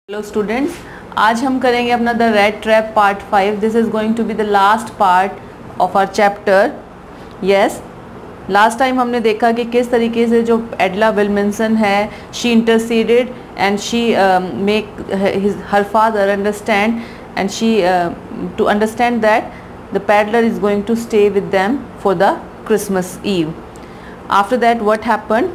Hello students, आज हम करेंगे अपना the rat trap part 5। This is going to be the last part of our chapter. Yes, last time हमने देखा कि किस तरीके से जो एडला विल्मिंसन है, she interceded and she make her father understand and she to understand that the peddler is going to stay with them for the Christmas eve. After that what happened?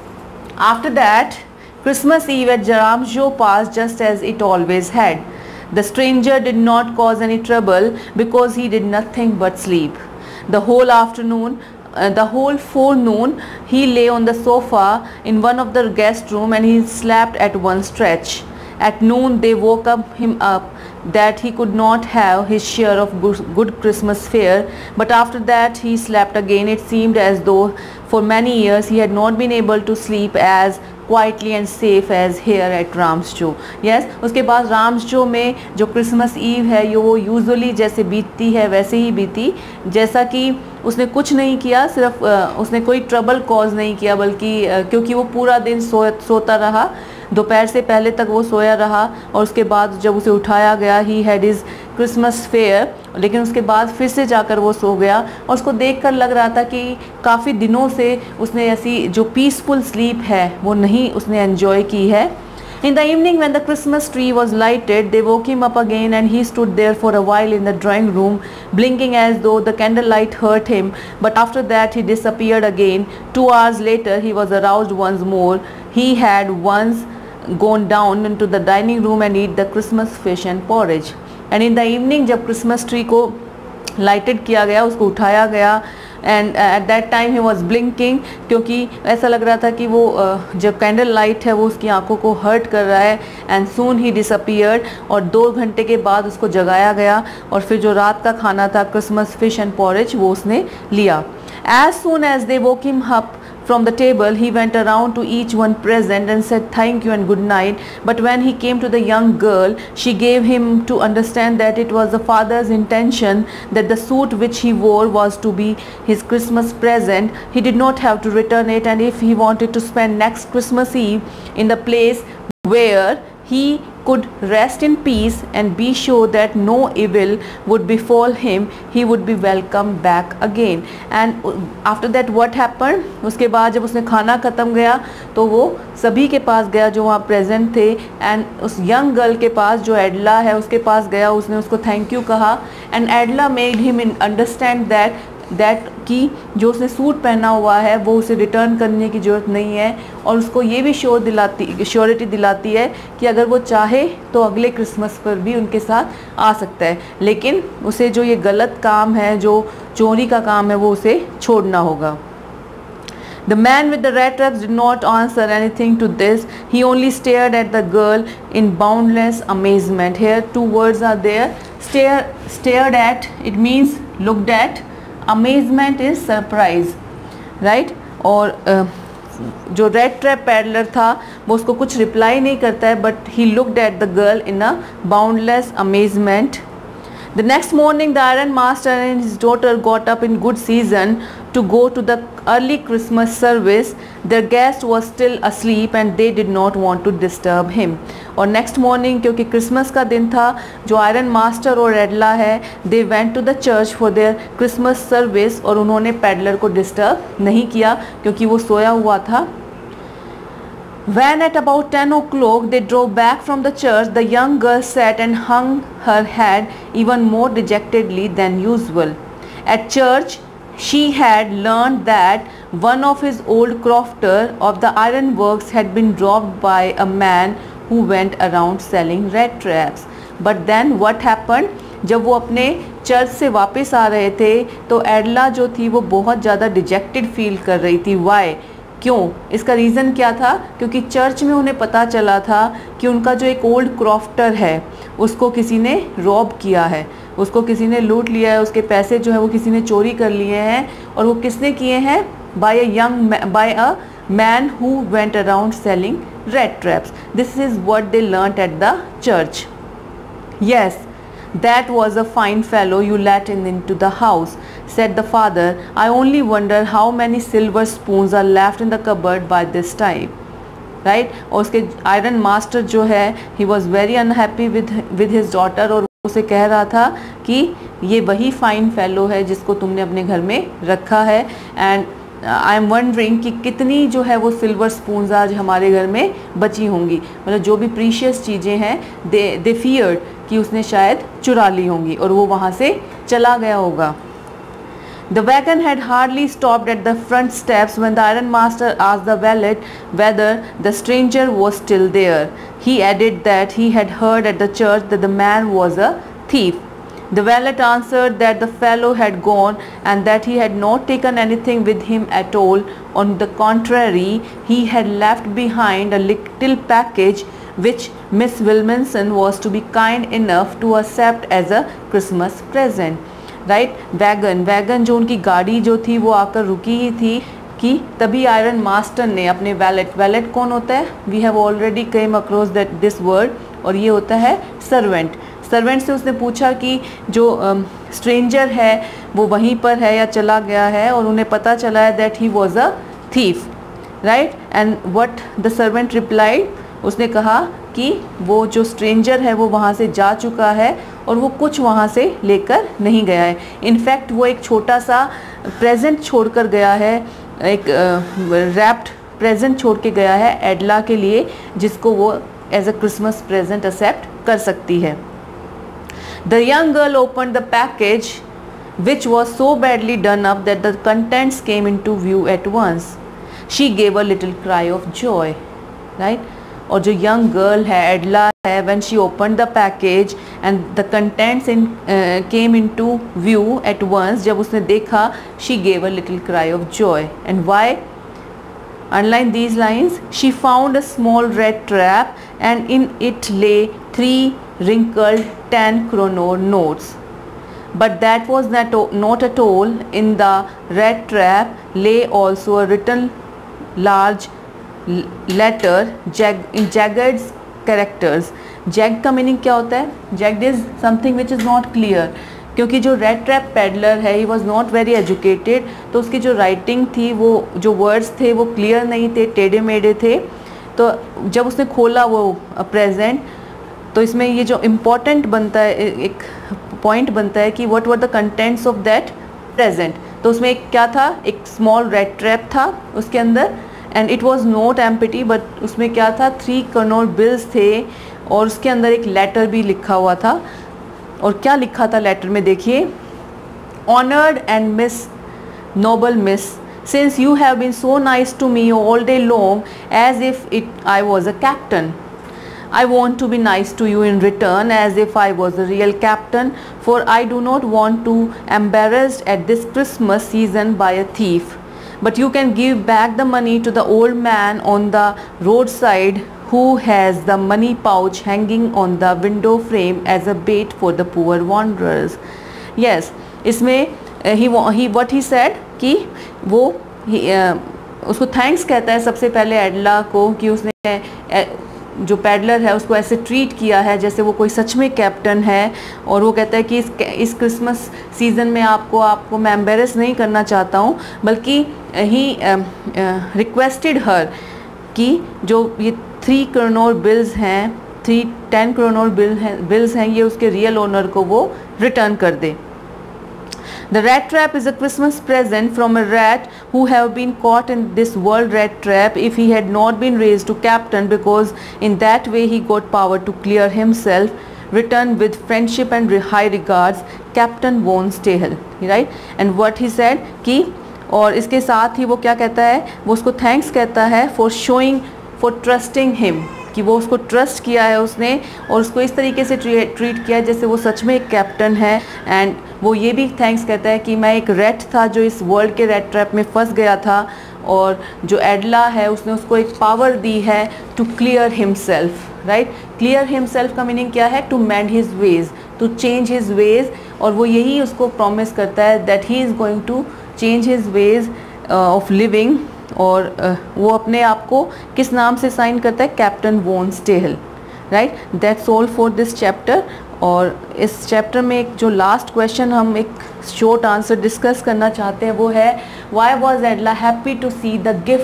After that, Christmas Eve at Jaramjo passed just as it always had. The stranger did not cause any trouble because he did nothing but sleep. The whole afternoon, the whole forenoon, he lay on the sofa in one of the guest room and he slept at one stretch. At noon they woke him up that he could not have his share of good Christmas fare, but after that he slept again. It seemed as though for many years he had not been able to sleep as quietly and safe as here at Ramsjo. yes, उसके बाद राम्सजो में जो Christmas ewe है ये वो usually जैसे बीतती है वैसे ही बीती, जैसा कि उसने कुछ नहीं किया, सिर्फ उसने कोई ट्रबल कॉज नहीं किया, बल्कि क्योंकि वो पूरा दिन सोता रहा, दोपहर से पहले तक वो सोया रहा और उसके बाद जब उसे उठाया गया he had is Christmas fair, लेकिन उसके बाद फिर से जाकर वो सो गया और उसको देखकर लग रहा था कि काफ़ी दिनों से उसने ऐसी जो पीसफुल स्लीप है वो नहीं उसने एंजॉय की है। In the evening when the Christmas tree was lighted, they woke him up again and he stood there for a while in the drawing room, blinking as though the candlelight hurt him, but after that he disappeared again. 2 hours later he was aroused once more. He had once gone down into the dining room and eat the Christmas fish and porridge. And in the evening जब Christmas tree को lighted किया गया, उसको उठाया गया, and at that time he was blinking, क्योंकि ऐसा लग रहा था कि वो जब कैंडल लाइट है वो उसकी आंखों को हर्ट कर रहा है। एंड सून ही डिसअपियर्ड, और 2 घंटे के बाद उसको जगाया गया और फिर जो रात का खाना था क्रिसमस फिश एंड पॉरेज वो उसने लिया। As soon as they woke him up from the table, he went around to each one present and said thank you and good night. But when he came to the young girl, she gave him to understand that it was the father's intention that the suit which he wore was to be his Christmas present. He did not have to return it, and if he wanted to spend next Christmas Eve in the place where he could rest in peace and be sure that no evil would befall him, he would be welcomed back again. And after that what happened? उसके बाद जब उसने खाना ख़त्म गया तो वो सभी के पास गया जो वहाँ प्रेजेंट थे, एंड उस यंग गर्ल के पास जो एडला है उसके पास गया, उसने उसको थैंक यू कहा, and Edla made him understand that कि जो उसने सूट पहना हुआ है वो उसे रिटर्न करने की ज़रूरत नहीं है, और उसको ये भी श्योरिटी दिलाती है कि अगर वो चाहे तो अगले क्रिसमस पर भी उनके साथ आ सकता है, लेकिन उसे जो ये गलत काम है, जो चोरी का काम है, वो उसे छोड़ना होगा। The man with the red traps did not answer anything to this. He only stared at the girl in boundless amazement. Here 2 words are there. Stared at, it means looked at. Amazement is surprise, right? और जो red trap peddler था वो उसको कुछ reply नहीं करता है, but he looked at the girl in a boundless amazement. The next morning the iron master and his daughter got up in good season to go to the early Christmas service. Their guest was still asleep and they did not want to disturb him. और next morning क्योंकि Christmas का दिन था, जो iron master और Edla है they went to the church for their Christmas service, और उन्होंने पैडलर को डिस्टर्ब नहीं किया क्योंकि वो सोया हुआ था। When at about 10 o'clock they drove back from the church, the young girl sat and hung her head even more dejectedly than usual. At church, she had learned that one of his old crofter of the ironworks had been robbed by a man who went around selling red traps. But then what happened? जब वो अपने church से वापस आ रहे थे तो एडला जो थी वो बहुत ज़्यादा डिजेक्टेड फील कर रही थी। वाई? क्यों? इसका रीज़न क्या था? क्योंकि चर्च में उन्हें पता चला था कि उनका जो एक ओल्ड क्रॉफ्टर है उसको किसी ने रॉब किया है, उसको किसी ने लूट लिया है, उसके पैसे जो है वो किसी ने चोरी कर लिए हैं, और वो किसने किए हैं? By a man who went around selling rat traps. This is what they learned at the church. Yes, That was a fine fellow you let into the house, said the father. I only wonder how many silver spoons are left in the cupboard by this time. Right. और उसके iron master जो है he was very unhappy with his daughter, और उसे कह रहा था कि ये वही फाइन फेलो है जिसको तुमने अपने घर में रखा है। एंड आई एम वंडरिंग कि कितनी जो है वो सिल्वर स्पून्स आज हमारे घर में बची होंगी, मतलब जो भी प्रीशियस चीज़ें हैं दे फियर्ड कि उसने शायद चुरा ली होंगी और वो वहाँ से चला गया होगा। The wagon had hardly stopped at the front steps when the iron master asked the valet whether the stranger was still there. He added that he had heard at the church that the man was a thief. The valet answered that the fellow had gone and that he had not taken anything with him at all. On the contrary, he had left behind a little package which Miss Williamson was to be kind enough to accept as a Christmas present. Right. Wagon जो उनकी गाड़ी जो थी वो आकर रुकी ही थी कि तभी आयरन मास्टर ने अपने वैलेट कौन होता है, we have already came across that this word, और ये होता है सर्वेंट से उसने पूछा कि जो स्ट्रेंजर है वो वहीं पर है या चला गया है, और उन्हें पता चला है that he was a thief, right. And what the servant replied, उसने कहा कि वो जो स्ट्रेंजर है वो वहाँ से जा चुका है और वो कुछ वहाँ से लेकर नहीं गया है। इनफैक्ट वो एक छोटा सा प्रेजेंट छोड़कर गया है, एक रैप्ड प्रेजेंट छोड़ के गया है एडला के लिए, जिसको वो एज अ क्रिसमस प्रेजेंट एक्सेप्ट कर सकती है। The young girl opened the package which was so badly done up that the contents came into view at once. She gave a little cry of joy, right? और जो young girl है Edla है, when she open the package and the contents came into view at once, जब उसने देखा, she gave a little cry of joy. And why? Underline these lines. She found a small red trap and in it lay 3 wrinkled 10 kroner notes. But that was not at all. In the red trap lay also a written large letter in jagged characters. Jagged का meaning क्या होता है? Jagged is something which is not clear. क्योंकि जो red trap peddler है he was not very educated, तो उसकी जो राइटिंग थी, वो जो वर्ड्स थे वो क्लियर नहीं थे, टेढ़े मेढ़े थे। तो जब उसने खोला वो प्रेजेंट, तो इसमें ये जो इम्पोर्टेंट बनता है, एक पॉइंट बनता है कि what were the contents of that present. तो उसमें एक क्या था, एक स्मॉल रेड ट्रैप था उसके अंदर, and it was not empty, but उसमें क्या था, 3 करोड़ बिल्स थे, और उसके अंदर एक लेटर भी लिखा हुआ था। और क्या लिखा था लेटर में, देखिए, honoured and miss, noble miss, since you have been so nice to me all day long as if I was a captain, I want to be nice to you in return as if I was a real captain, for I do not want to embarrassed at this Christmas season by a thief. But you can give back the money to the old man on the roadside who has the money pouch hanging on the window frame as a bait for the poor wanderers. Yes, इसमें what he said कि वो उसको thanks कहता है सबसे पहले एडला को कि उसने जो पैडलर है उसको ऐसे ट्रीट किया है जैसे वो कोई सच में कैप्टन है, और वो कहता है कि इस क्रिसमस सीज़न में आपको मैं एम्बेरस नहीं करना चाहता हूँ, बल्कि ही रिक्वेस्टेड हर कि जो ये 3 करोड़ बिल्स हैं, 10 करोड़ बिल्स हैं, ये उसके रियल ओनर को वो रिटर्न कर दे। The rat trap is a Christmas present from a rat who have been caught in this world rat trap if he had not been raised to captain, because in that way he got power to clear himself. Written with friendship and high regards, Captain Von Stahel, right? And what he said कि, और इसके साथ ही वो क्या कहता है, वो उसको थैंक्स कहता है for trusting him, कि वो उसको ट्रस्ट किया है उसने और उसको इस तरीके से ट्रीट किया है जैसे वो सच में एक कैप्टन है। एंड वो ये भी थैंक्स कहता है कि मैं एक रैट था जो इस वर्ल्ड के रैट ट्रैप में फंस गया था, और जो एडला है उसने उसको एक पावर दी है to clear himself, right. Clear himself का मीनिंग क्या है, to mend his ways, to change his ways, और वो यही उसको प्रॉमिस करता है that he is going to change his ways of living, और वो अपने आप को किस नाम से साइन करता है, captain von Stahle, right. That's all for this chapter. और इस चैप्टर में एक जो लास्ट क्वेश्चन हम एक शॉर्ट आंसर डिस्कस करना चाहते हैं वो है, why was Edla happy to see the gift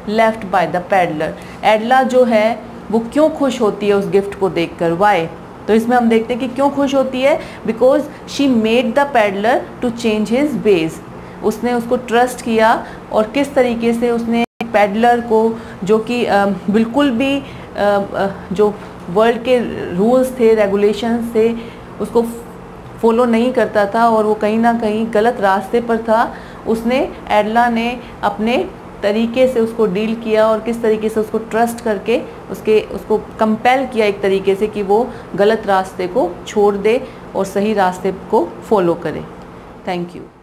left by the peddler. Edla जो है वो क्यों खुश होती है उस गिफ्ट को देखकर, वाई? तो इसमें हम देखते हैं कि क्यों खुश होती है, because she made the peddler to change his ways. उसने उसको ट्रस्ट किया और किस तरीके से उसने पैडलर को, जो कि बिल्कुल भी जो वर्ल्ड के रूल्स थे, रेगुलेशंस थे, उसको फॉलो नहीं करता था और वो कहीं ना कहीं गलत रास्ते पर था, उसने एडला ने अपने तरीके से उसको डील किया और किस तरीके से उसको ट्रस्ट करके उसको कंपेल किया एक तरीके से कि वो गलत रास्ते को छोड़ दे और सही रास्ते को फॉलो करे। Thank you.